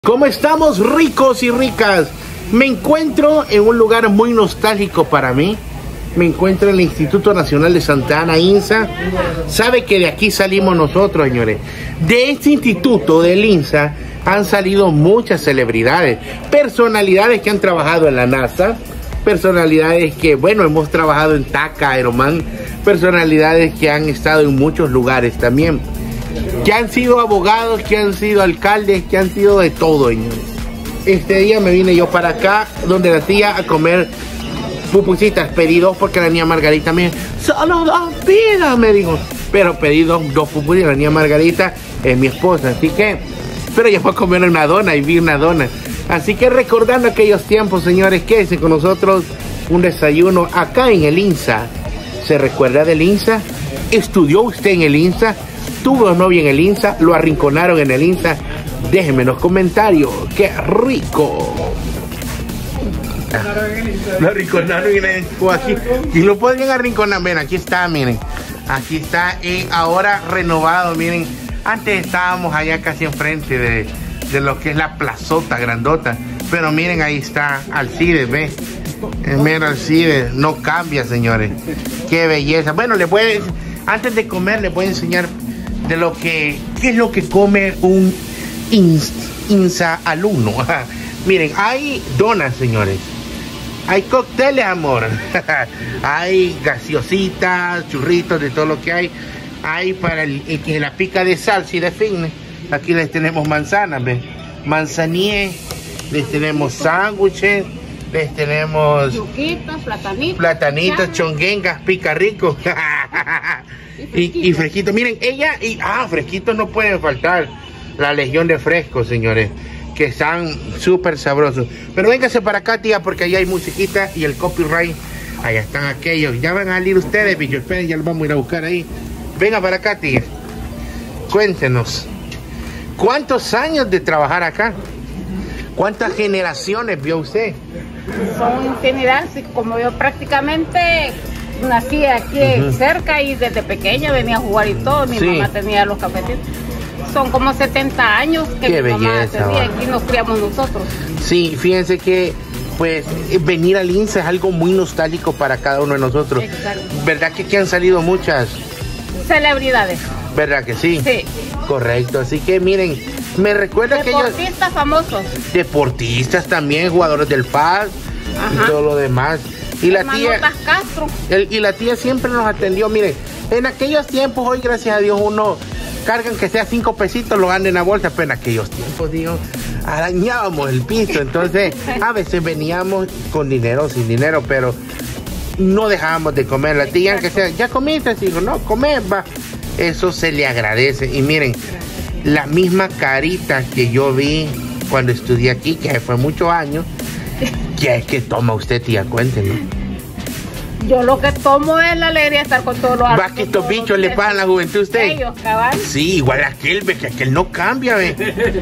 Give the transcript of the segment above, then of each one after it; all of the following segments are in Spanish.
¿Cómo estamos, ricos y ricas? Me encuentro en un lugar muy nostálgico para mí. Me encuentro en el Instituto Nacional de Santa Ana, INSA. Sabe que de aquí salimos nosotros, señores. De este instituto del INSA han salido muchas celebridades, personalidades que han trabajado en la NASA, personalidades que, bueno, hemos trabajado en TACA, Aeroman, personalidades que han estado en muchos lugares también, que han sido abogados, que han sido alcaldes, que han sido de todo, señores. Este día me vine yo para acá, donde la tía, a comer pupusitas. Pedí dos porque la niña Margarita me dijo, solo dos pidas, me dijo. Pero pedí dos pupusitas, la niña Margarita es mi esposa, así que... Pero ya fue a comer una dona y vi una dona. Así que recordando aquellos tiempos, señores, quédense con nosotros, un desayuno acá en el INSA. ¿Se recuerda del INSA? ¿Estudió usted en el INSA? ¿Tuvo novia en el INSA? ¿Lo arrinconaron en el INSA? Déjenme en los comentarios. ¡Qué rico! Lo arrinconaron en el INSA. Aquí. Y lo pueden arrinconar. Ven, aquí está, miren. Aquí está ahora renovado, miren. Antes estábamos allá casi enfrente de lo que es la plazota grandota. Pero miren, ahí está Alcides, ¿ves? El mero Alcides. No cambia, señores. ¡Qué belleza! Bueno, antes de comer les voy a enseñar de qué es lo que come un INSA alumno. Miren, hay donas, señores. Hay cócteles, amor. Hay gaseositas, churritos, de todo lo que hay. Hay para el que la pica de salsa y de fitness. Aquí les tenemos manzanas, ¿ven? Manzanier. Les tenemos sándwiches. Les tenemos yuquitos, platanitos, chonguengas, pica rico. y fresquito. Miren, fresquitos no pueden faltar. La legión de frescos, señores, que están súper sabrosos. Pero véngase para acá, tía, porque allá hay musiquita y el copyright. Allá están aquellos. Ya van a salir ustedes, bicho. Esperen, ya los vamos a ir a buscar ahí. Venga para acá, tía. Cuéntenos. ¿Cuántos años de trabajar acá? ¿Cuántas generaciones vio usted? Son infinidad, como yo prácticamente nací aquí cerca y desde pequeña venía a jugar y todo. Mi mamá tenía los cafetitos. Son como 70 años que qué mi mamá belleza, tenía, aquí nos criamos nosotros. Sí, fíjense que pues venir al INSA es algo muy nostálgico para cada uno de nosotros. Exacto. ¿Verdad que aquí han salido muchas celebridades? ¿Verdad que sí? Sí. Correcto, así que miren, me recuerda que ellos... Deportistas famosos. Deportistas también, jugadores del FAS y todo lo demás. Y la tía Castro. Y la tía siempre nos atendió. Miren, en aquellos tiempos, hoy gracias a Dios uno cargan que sea 5 pesitos, lo dan en la bolsa, pero en aquellos tiempos, digo, arañábamos el piso. Entonces, a veces veníamos con dinero o sin dinero, pero no dejábamos de comer. La tía, que sea, ya comiste, digo, no, comer, va. Eso se le agradece. Y miren, la misma carita que yo vi cuando estudié aquí, que fue muchos años, ¿qué es que toma usted, tía? Cuéntenos. Yo lo que tomo es la alegría de estar con todos los ¿Va que estos bichos le pagan la juventud a usted? Ellos, cabal. Sí, igual aquel, ve que aquel no cambia, ve.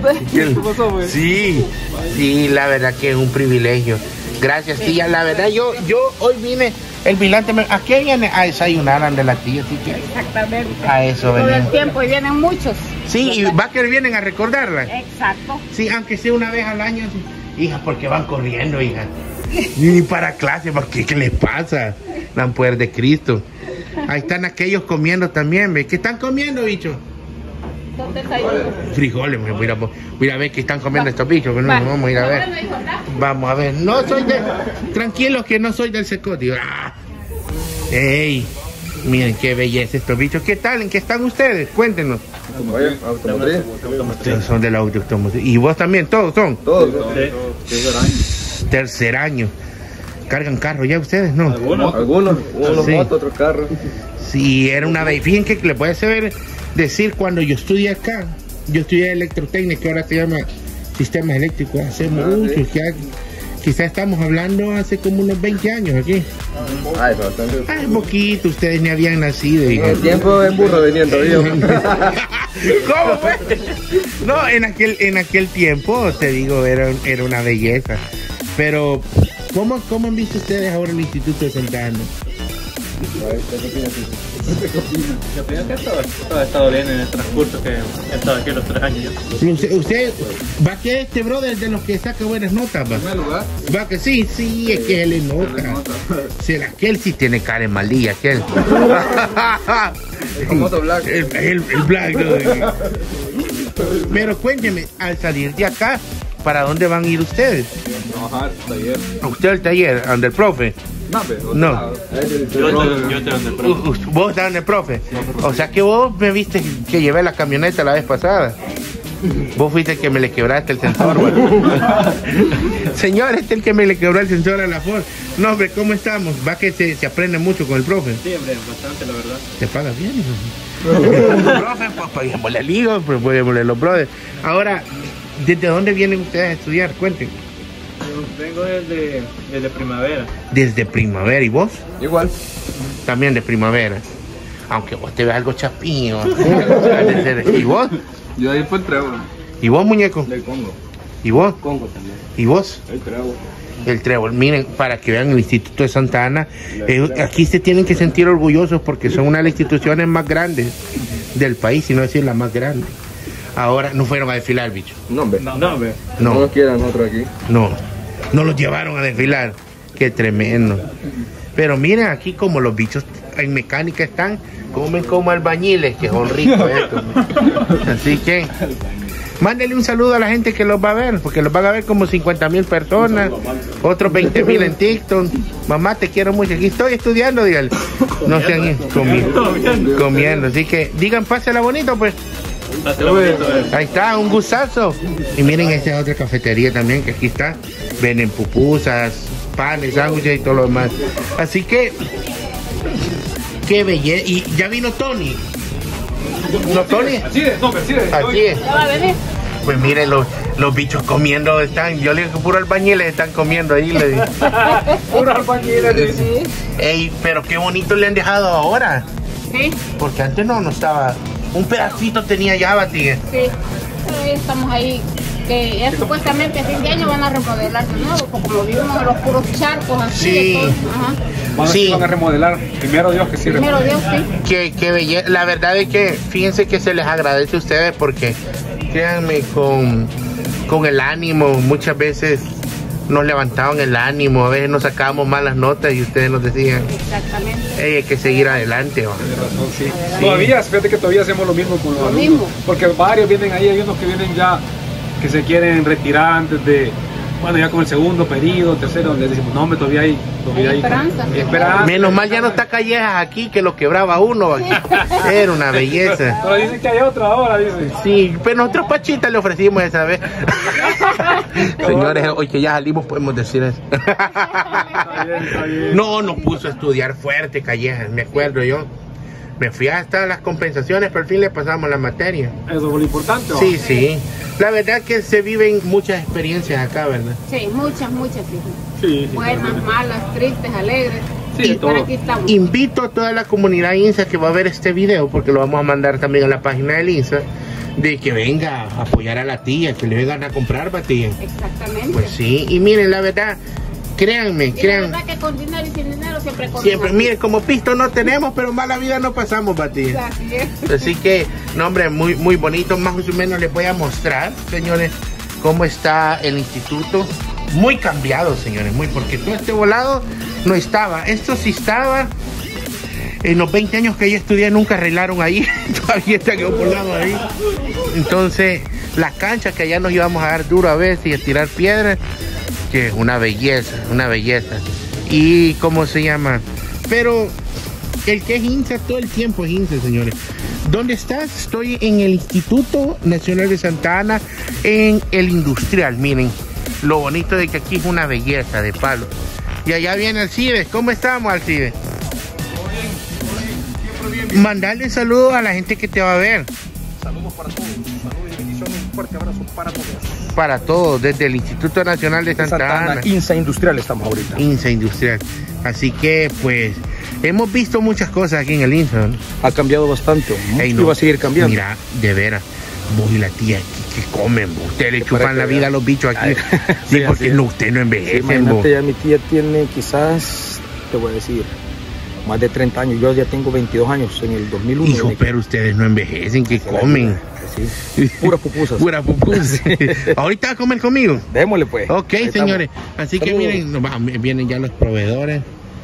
Sí, la verdad que es un privilegio. Gracias, tía. La verdad, yo hoy vine, el vigilante, aquí viene a desayunar de la tía, así que... Exactamente. A eso todo venimos. el tiempo, y vienen muchos. Sí, y va que vienen a recordarla. Exacto. Sí, aunque sea una vez al año. Hija, porque van corriendo, hija. Ni para clase, porque ¿qué les pasa? Dan poder de Cristo. Ahí están aquellos comiendo también, ¿ve? ¿Qué están comiendo, bicho? Frijoles, voy a ver qué están comiendo estos bichos. No, vamos a ir a ver. Vamos a ver. No soy tranquilos que no soy del Secodio. ¡Ey! Miren qué belleza estos bichos. ¿Qué tal? ¿En qué están ustedes? Cuéntenos. Automotriz. Ustedes son de la automotriz. ¿Y vos también? ¿Todos son? Todos. Tercer año. ¿Cargan carro ya ustedes? No. Algunos Sí. motos, otros carros. Sí, era una vez. Fíjense que les voy a decir, cuando yo estudié acá, yo estudié electrotécnica, que ahora se llama sistemas eléctricos. Hace mucho, quizás estamos hablando hace como unos 20 años aquí. Ay, poquito, ustedes ni habían nacido. En el tiempo en burro venían todavía. ¿Cómo fue? No, en aquel tiempo, te digo, era una belleza. Pero, ¿cómo han visto ustedes ahora el Instituto de Santa Ana? Yo pienso que todo ha estado bien en el transcurso que he estado aquí los 3 años. Usted va que este brother de los que saca buenas notas, va. En primer lugar, Va que sí, es que él le nota. Será que él sí tiene cara de malilla, aquel. el famoso Black. El Black, ¿no? Pero cuénteme, al salir de acá, ¿para dónde van a ir ustedes? Trabajar, taller. ¿Usted al taller, donde el profe? No, pero No. Yo te ando el profe. ¿Vos estás en el profe? O sea que vos me viste que llevé la camioneta la vez pasada. Vos fuiste el que me le quebraste el sensor, güey. Señor, este es el que me le quebró el sensor a la Ford. No, hombre, ¿cómo estamos? Va que se aprende mucho con el profe. Sí, hombre, bastante, la verdad. ¿Te pagas bien, hijo? Profe, pues paguémosle al hijo, pues paguémosle los brothers. Ahora, ¿desde dónde vienen ustedes a estudiar? Cuenten. Vengo desde primavera. Desde primavera, ¿y vos? Igual. También de primavera. Aunque vos te ves algo chapín. ¿Y vos? Yo ahí fue el Trébol. ¿Y vos, muñeco? Del Congo. ¿Y vos? Congo también. ¿Y vos? El Trébol. El Trébol. Miren, para que vean el Instituto de Santa Ana, aquí se tienen que sentir orgullosos porque son una de las instituciones más grandes del país, si no decir la más grande. Ahora, no fueron a desfilar, bicho. No, hombre. No, hombre. No No, nos quieran otro aquí. no los llevaron a desfilar. Qué tremendo. Pero miren aquí como los bichos en mecánica están, comen como albañiles, que son ricos estos. Así que mándele un saludo a la gente que los va a ver, porque los van a ver como 50,000 personas, otros 20,000 en TikTok. Mamá, te quiero mucho, aquí estoy estudiando, dígale. No sean comiendo, así que digan, pásela bonito, pues. Ahí está, un gustazo. Y miren, esta es otra cafetería también, que aquí está. Venden pupusas, panes, sándwiches y todo lo demás. Así que, qué belleza. Y ya vino Tony. ¿No, Tony? Así es, no, así es. Así es. Ya va a venir. Pues miren, los bichos comiendo están. Yo le digo que puro albañiles están comiendo ahí. Le digo. Puro albañiles. Sí. Ey, pero qué bonito le han dejado ahora. Sí. Porque antes no estaba. Un pedacito tenía ya, Batía. Sí. Pero hoy estamos ahí. Que ya supuestamente a fin de año van a remodelar de nuevo, porque como vivimos en los puros charcos así. Sí. De todo, ajá. Van a remodelar. Primero Dios que sí. Primero Dios, sí. Qué belleza. La verdad es que fíjense que se les agradece a ustedes porque créanme, con el ánimo, muchas veces nos levantaban el ánimo, a veces nos sacábamos malas notas y ustedes nos decían, Exactamente. hey, hay que seguir adelante. ¿Va? Sí. Todavía, fíjate que todavía hacemos lo mismo con los Lo alumnos. mismo. Porque varios vienen ahí, hay unos que vienen ya, que se quieren retirar antes de, bueno, ya con el segundo periodo, tercero, les decimos, no, hombre, todavía hay esperanza. hay esperanza. Menos mal ya no está Callejas aquí, que lo quebraba uno. ¿Va? Era una belleza. Pero dicen que hay otra ahora, dicen. Sí, pero nosotros Pachita le ofrecimos esa vez. Señores, hoy que ya salimos podemos decir eso. Está bien. No, nos puso a estudiar fuerte Callejas, me acuerdo yo. Me fui hasta las compensaciones, pero al fin le pasamos la materia. Eso fue lo importante, ¿o? Sí, sí. La verdad que se viven muchas experiencias acá, ¿verdad? Sí, muchas, sí. Sí, Buenas, malas, tristes, alegres. Sí, de todo. Pero aquí estamos. Invito a toda la comunidad INSA que va a ver este video, porque lo vamos a mandar también a la página del INSA, de que venga a apoyar a la tía, que le vengan a comprar batilla. Exactamente. Pues sí, y miren, la verdad, créanme, Y la verdad que con dinero y sin dinero siempre con siempre, miren, como pisto no tenemos, pero mala vida no pasamos, batilla. Así es. Así que, no, hombre, muy, muy bonito. Más o menos les voy a mostrar, señores, cómo está el instituto. Muy cambiado, señores, muy, porque todo este volado no estaba. Esto sí estaba. En los 20 años que yo estudié nunca arreglaron ahí. Todavía está quedó volado ahí. Entonces, las canchas que allá nos íbamos a dar duro a veces y a tirar piedras, que es una belleza, una belleza. Y, ¿cómo se llama? Pero el que es INSA todo el tiempo es INSA, señores. ¿Dónde estás? Estoy en el Instituto Nacional de Santa Ana, en el Industrial. Miren, lo bonito de que aquí es una belleza de palo. Y allá viene Alcides. ¿Cómo estamos, Alcides? Mandarle saludos a la gente que te va a ver. Saludos para todos, saludos y bendiciones, un fuerte abrazo para todos. Para todos, desde el Instituto Nacional de Santa Ana. INSA Industrial estamos ahorita. INSA Industrial. Así que, pues, hemos visto muchas cosas aquí en el INSA, ¿no? Ha cambiado bastante, Ey, y no, va a seguir cambiando. Mira, de veras, vos y la tía, ¿qué comen vos? Ustedes le Para chupan que la vida vean. a los bichos aquí. Ay, Sí, sí, porque así es. no, usted no envejece, vos. Imagínate, ya mi tía tiene quizás, te voy a decir, más de 30 años. Yo ya tengo 22 años, en el 2001. Hijo, pero ustedes no envejecen, ¿qué comen? Sí, puras pupusas. Pura pupusas. ¿Ahorita va a comer conmigo? Démosle pues. Ok, señores. Así que miren, vienen ya los proveedores.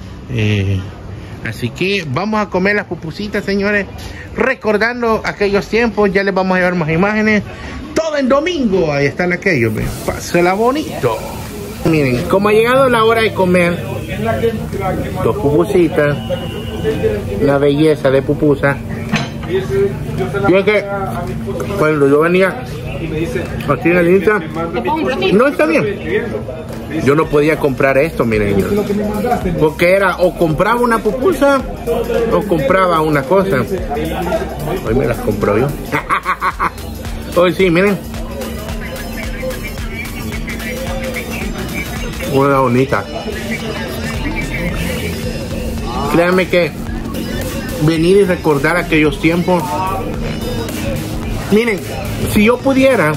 Así que vamos a comer las pupusitas, señores. Recordando aquellos tiempos, ya les vamos a llevar más imágenes. Todo en domingo, ahí están aquellos. Pásela bonito. Miren, como ha llegado la hora de comer, dos pupusitas, la belleza de pupusa. Yo que cuando yo venía aquí en el Insta, no está bien. Yo no podía comprar esto, miren, porque era o compraba una pupusa o compraba una cosa. Hoy me las compro yo. Hoy sí, miren. Una bonita. Créanme que venir y recordar aquellos tiempos. Miren, si yo pudiera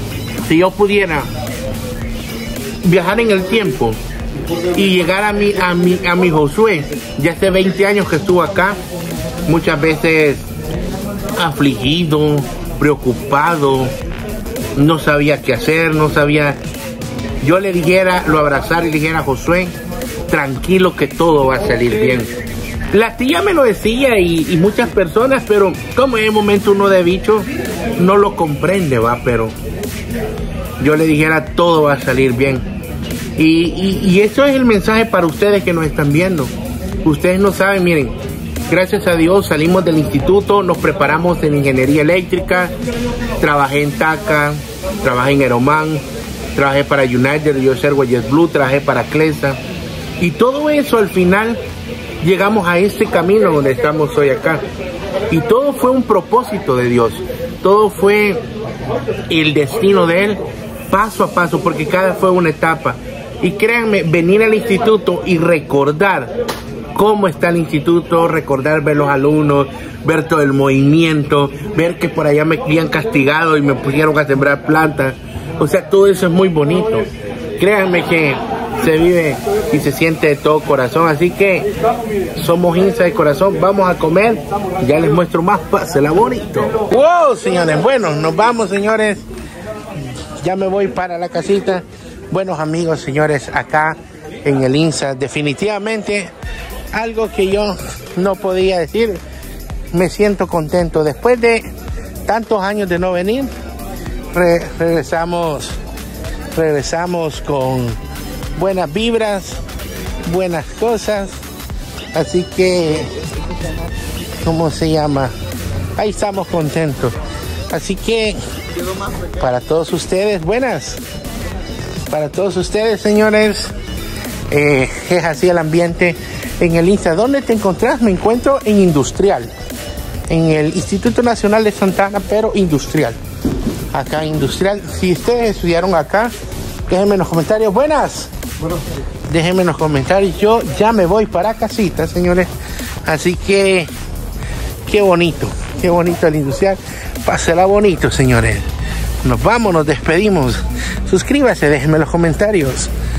viajar en el tiempo y llegar a mi Josué, ya hace 20 años que estuvo acá, muchas veces afligido, preocupado, no sabía qué hacer, no sabía. Yo le dijera, lo abrazara y le dijera: Josué, tranquilo que todo va a salir bien. La tía me lo decía y muchas personas, pero como en el momento uno de bicho no lo comprende, va, pero yo le dijera: todo va a salir bien. Y eso es el mensaje para ustedes que nos están viendo. Ustedes no saben, miren, gracias a Dios salimos del instituto, nos preparamos en ingeniería eléctrica, trabajé en TACA, trabajé en Aeroman, trabajé para United, USA Airways Blue, trabajé para Clesa, y todo eso al final llegamos a este camino donde estamos hoy acá. Y todo fue un propósito de Dios, todo fue el destino de Él, paso a paso, porque cada fue una etapa. Y créanme, venir al instituto y recordar cómo está el instituto, recordar ver los alumnos, ver todo el movimiento, ver que por allá me habían castigado y me pusieron a sembrar plantas. O sea, todo eso es muy bonito. Créanme que se vive y se siente de todo corazón. Así que somos hinchas de corazón. Vamos a comer. Ya les muestro más. Pásela bonito. Wow, señores. Bueno, nos vamos, señores. Ya me voy para la casita. Buenos amigos, señores, acá en el INSA. Definitivamente algo que yo no podía decir. Me siento contento. Después de tantos años de no venir, regresamos con buenas vibras, buenas cosas. Así que, ¿cómo se llama? Ahí estamos contentos. Así que, para todos ustedes, buenas. Para todos ustedes, señores, es así el ambiente en el INSA. ¿Dónde te encontrás? Me encuentro en Industrial, en el Instituto Nacional de Santa Ana, pero Industrial. Acá Industrial. Si ustedes estudiaron acá, déjenme en los comentarios. Buenas. Déjenme en los comentarios. Yo ya me voy para casita, señores. Así que qué bonito el Industrial. Pásela bonito, señores. Nos vamos, nos despedimos. Suscríbase, déjenme en los comentarios.